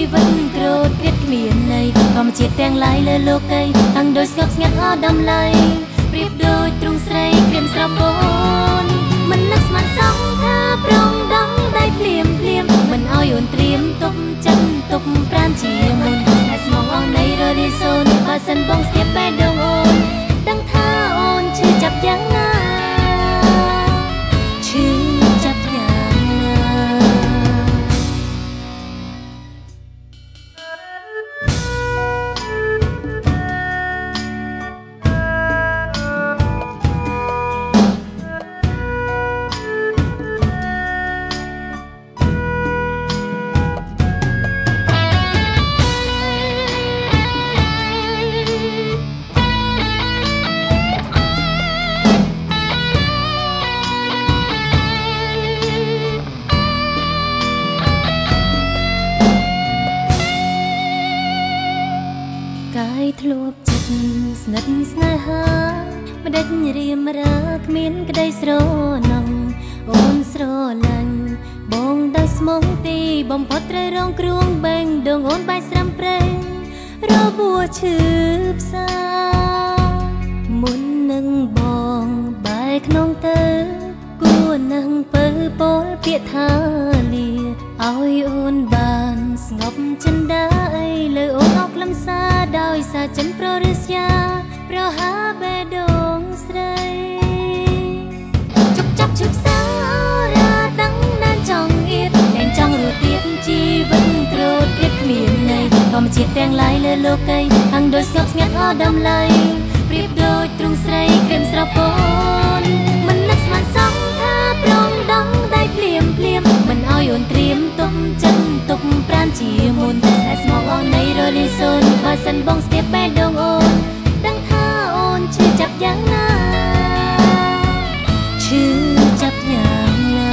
វិតក្រោតគ្រៀតគ្មានន័យធម្មជាតិទាំងឡាយលើលោកីហាំងដូចស្ងប់ស្ងាត់អស់ដំឡៃប្រៀបដូចទ្រូងស្រីក្រៀមស្រពោនមិននឹកស្មានសងថាប្រងដងដៃភ្លាមភ្លាមមិនឲ្យអូនត្រៀមទប់ចិត្តទប់ប្រានជាមុនតែស្មងអស់នៃរលីសូនបើសិនបងស្ទាបបេះដូងអូនដឹងថាអូនឈឺចាប់យ៉ាងណាឈឺចាប់យ៉ាងណាធ្លាប់ចិត្តស្និទ្ធស្នេហាម្ដេចរៀមរាគ្មានក្តីស្រណងអូនស្រឡាញ់បងដោយស្មងទីបំផុតត្រូវរងគ្រោះបេងដងអូនបែកស្រាំប្រេងរបួសឈឺផ្សាមុននឹងបងបែកក្នុងទៅគួរនឹងពើពោលពាក្យថាលាឲ្យអូនបានស្ងប់ចិនដាអីលើអូនអស់ខ្លឹមសារដោយសារចិនប្ររិស្យាប្រហាបេះដូងស្រីជប់ចាប់ឈឺផ្សារាដឹងណានចង់អៀតតែចង់រស់ទៀតជីវិតក្រោតគ្រៀតគ្មានន័យធម្មជាតិទាំងឡាយលើលោកីហាំងដូចស្ងប់ស្ងាត់អស់ដំឡៃប្រៀបដូចទ្រូងស្រីក្រៀមស្រពោនមិននឹកស្មានសងថាប្រងដងដៃភ្លាមភ្លាមមិនឲ្យអូនត្រៀមទប់ចិត្តទប់ប្រានជាមុនតែស្មងអស់នៃរលីសូនបើសិនបងស្ទាបបេះដូងអូនដឹងថាអូនឈឺចាប់យ៉ាងណាឈឺចាប់យ៉ាងណា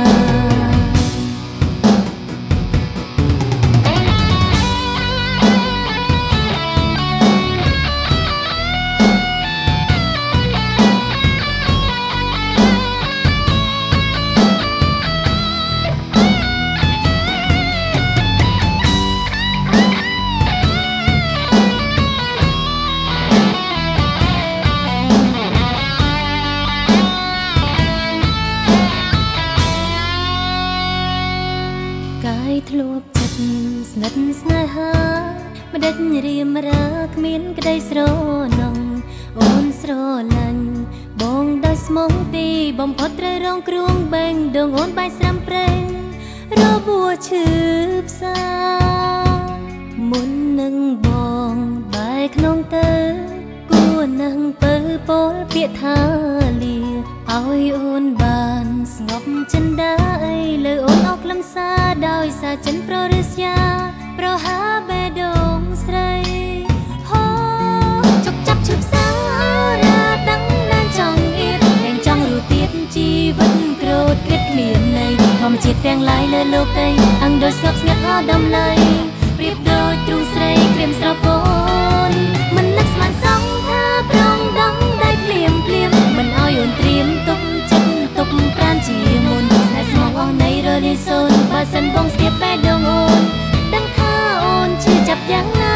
ធ្លាប់ចិត្តស្និទ្ធស្នេហាម្ដេចរៀមរាគ្មានក្តីស្រណងអូនស្រឡាញ់បងដោយស្មងទីបំផុតត្រូវរងគ្រោះបេងដងអូនបែកស្រាំប្រេងរបួសឈឺផ្សាមុននឹងបងបែកក្នុងទៅគួរនឹងពើពោលពាក្យថាលាឲ្យអូនបានស្ងប់ចិនដាអីលើអូនអស់ខ្លឹមសារដោយសារចិនប្ររិស្យាប្រហាបេះដូងស្រីហូជប់ចាប់ឈឺផ្សារាដឹងណានចង់អៀតតែចង់រស់ទៀតជីវិតក្រោតគ្រៀតគ្មានន័យធម្មជាតិទាំងឡាយលើលោកីហាំងដូចស្ងប់ស្ងាត់អស់ដំឡៃប្រៀបដូចទ្រូងស្រីក្រៀមស្រពោនមិននឹកស្មានសងថាប្រងដងដៃភ្លាមភ្លាមមិនឲ្យអូនត្រៀមទប់ចិត្តទប់ប្រានជាមុនតែស្មងអស់នៃរលីសូនបើសិនបងស្ទាបបេះដូងអូនដឹងថាអូនឈឺចាប់យ៉ាងណា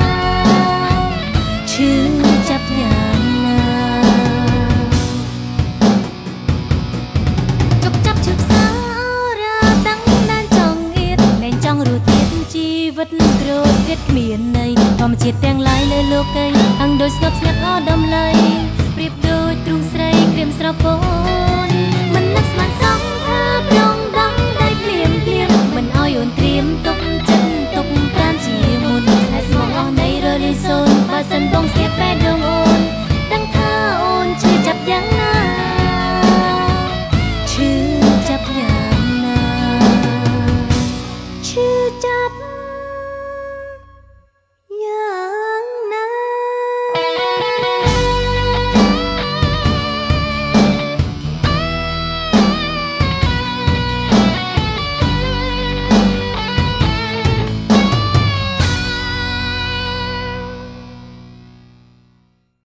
ឈឺចាប់យ៉ាងណាជប់ចាប់ឈឺផ្សារាដឹងណានចង់អៀតតែចង់រស់ទៀតជីវិតក្រោតគ្រៀតគ្មានន័យធម្មជាតិទាំងឡាយលើលោកីហាំងដូចស្ងប់ស្ងាត់អស់ដំឡៃប្រៀបដូចទ្រូងស្រីក្រៀមស្រពោន